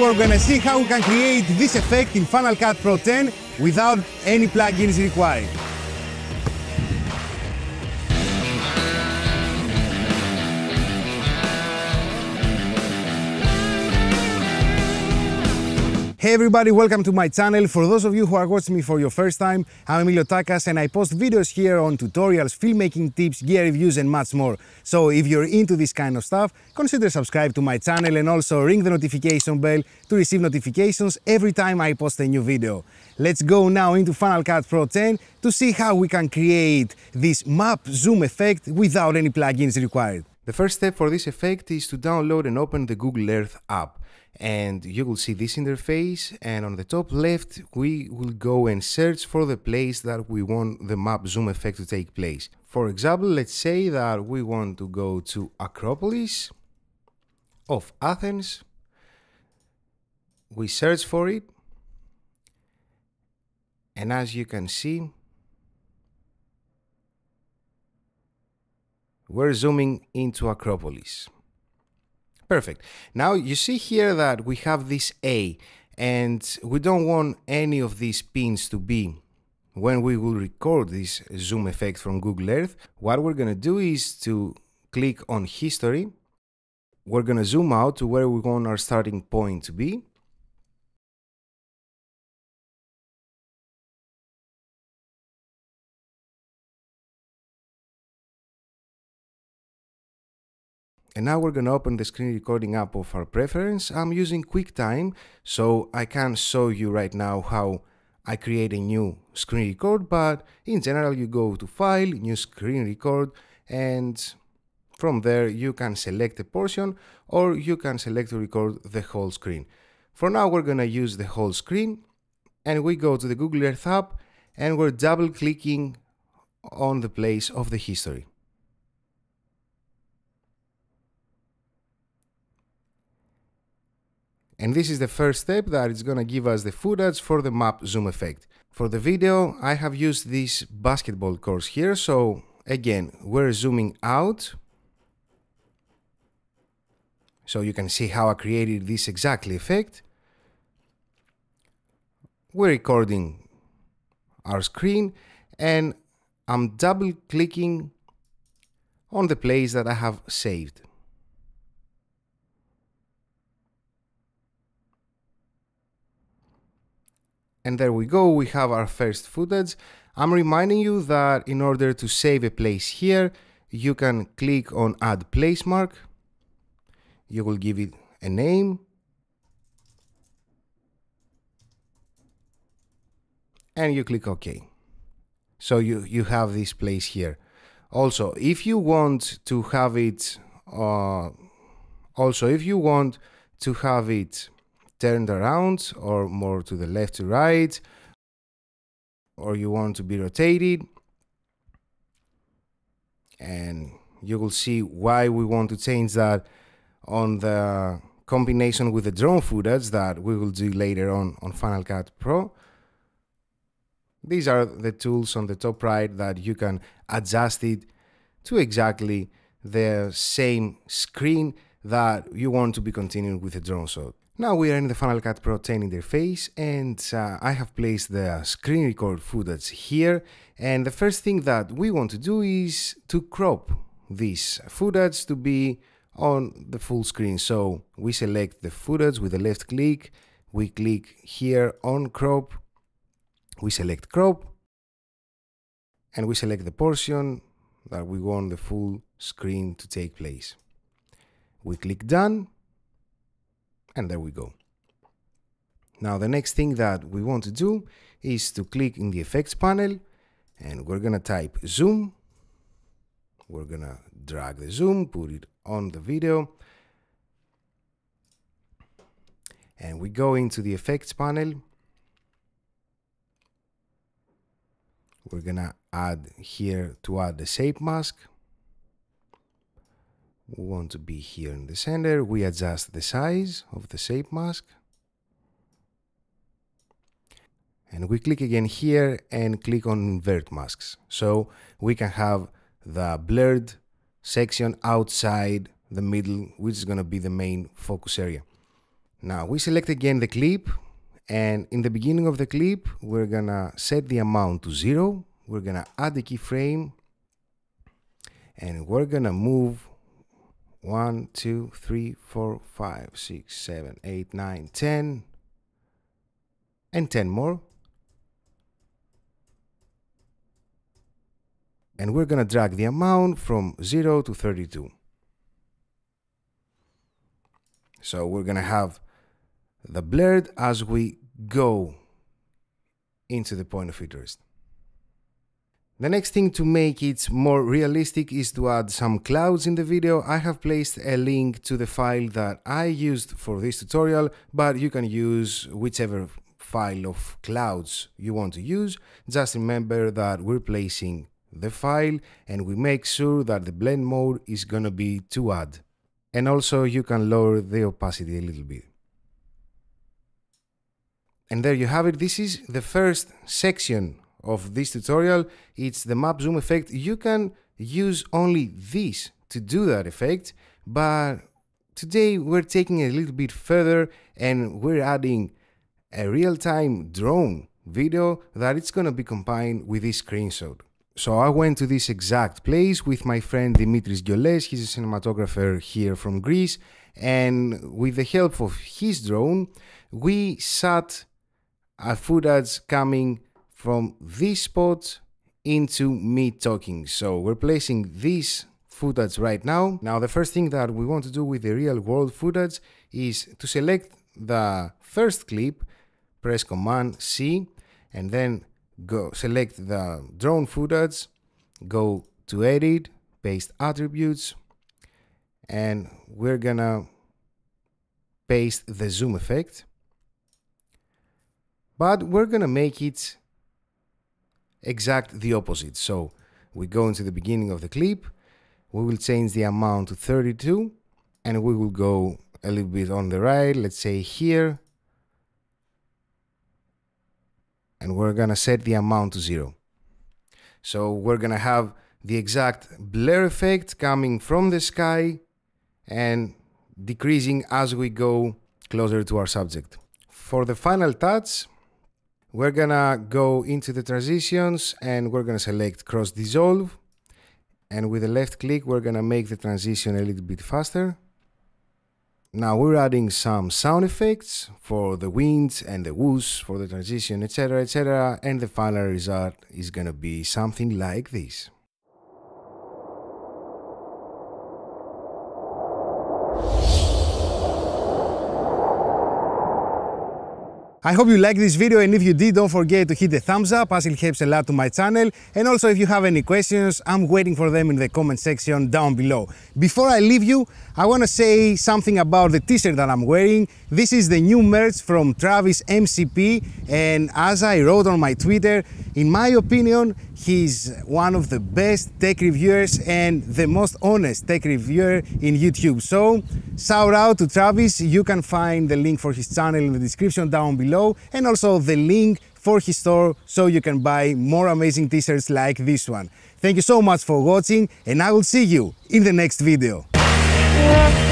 we're gonna see how we can create this effect in Final Cut Pro 10 without any plugins required. Hey everybody, welcome to my channel. For those of you who are watching me for your first time, I'm Emilio Takas and I post videos here on tutorials, filmmaking tips, gear reviews and much more. So if you're into this kind of stuff, consider subscribe to my channel and also ring the notification bell to receive notifications every time I post a new video. Let's go now into Final Cut Pro 10 to see how we can create this map zoom effect without any plugins required. The first step for this effect is to download and open the Google Earth app. And you will see this interface, and on the top left we will go and search for the place that we want the map zoom effect to take place. For example, let's say that we want to go to Acropolis of Athens. We search for it, and as you can see, we're zooming into Acropolis. Perfect. Now you see here that we have this A, and we don't want any of these pins to be when we will record this zoom effect from Google Earth. What we're going to do is to click on history. We're going to zoom out to where we want our starting point to be. And now we're going to open the screen recording app of our preference. I'm using QuickTime, so I can't show you right now how I create a new screen record, but in general you go to File, New Screen Record, and from there you can select a portion or you can select to record the whole screen. For now we're going to use the whole screen, and we go to the Google Earth app and we're double clicking on the place of the history. And this is the first step that is going to give us the footage for the map zoom effect. For the video, I have used this basketball course here. So again, we're zooming out. So you can see how I created this exactly effect. We're recording our screen and I'm double clicking on the place that I have saved. And there we go, we have our first footage. I'm reminding you that in order to save a place here, you can click on Add Place Mark. You will give it a name. And you click OK. So you have this place here. Also, if you want to have it, turned around or more to the left to right, or you want to be rotated, and you will see why we want to change that on the combination with the drone footage that we will do later on Final Cut Pro. These are the tools on the top right that you can adjust it to exactly the same screen that you want to be continuing with the drone shot. Now we are in the Final Cut Pro 10 interface, and I have placed the screen record footage here, and the first thing that we want to do is to crop this footage to be on the full screen. So we select the footage with the left click, we click here on crop, we select crop, and we select the portion that we want the full screen to take place. We click done. And there we go. Now the next thing that we want to do is to click in the effects panel, and we're gonna type zoom. We're gonna drag the zoom, put it on the video, and we go into the effects panel. We're gonna add here to add the shape mask. We want to be here in the center. We adjust the size of the shape mask. And we click again here and click on invert masks. So we can have the blurred section outside the middle, which is going to be the main focus area. Now we select again the clip, and in the beginning of the clip we're gonna set the amount to 0. We're gonna add a keyframe, and we're gonna move 1, 2, 3, 4, 5, 6, 7, 8, 9, 10, and 10 more. And we're gonna drag the amount from 0 to 32. So we're gonna have the blurred as we go into the point of interest. The next thing to make it more realistic is to add some clouds in the video. I have placed a link to the file that I used for this tutorial, but you can use whichever file of clouds you want to use. Just remember that we're placing the file and we make sure that the blend mode is gonna be to add. And also you can lower the opacity a little bit. And there you have it. This is the first section of this tutorial. It's the map zoom effect. You can use only this to do that effect, but today we're taking it a little bit further and we're adding a real-time drone video that it's gonna be combined with this screenshot. So I went to this exact place with my friend Dimitris Gkioles. He's a cinematographer here from Greece, and with the help of his drone we shot a footage coming from this spot into me talking. So we're placing this footage right now. Now the first thing that we want to do with the real world footage is to select the first clip, press Command C, and then go select the drone footage, go to edit, paste attributes, and we're gonna paste the zoom effect, but we're gonna make it exact the opposite. So we go into the beginning of the clip, we will change the amount to 32, and we will go a little bit on the right, let's say here, and we're gonna set the amount to 0. So we're gonna have the exact blur effect coming from the sky and decreasing as we go closer to our subject. For the final touch, we're gonna go into the transitions and we're gonna select cross dissolve, and with the left click we're gonna make the transition a little bit faster. Now we're adding some sound effects for the winds and the whoosh for the transition, etc, etc, and the final result is gonna be something like this. I hope you liked this video, and if you did, don't forget to hit the thumbs up as it helps a lot to my channel. And also if you have any questions, I'm waiting for them in the comment section down below. Before I leave you, I want to say something about the t-shirt that I'm wearing. This is the new merch from Travis MCP, and as I wrote on my Twitter, in my opinion, he's one of the best tech reviewers and the most honest tech reviewer in YouTube. So shout out to Travis. You can find the link for his channel in the description down below, and also the link for his store so you can buy more amazing t-shirts like this one. Thank you so much for watching, and I will see you in the next video.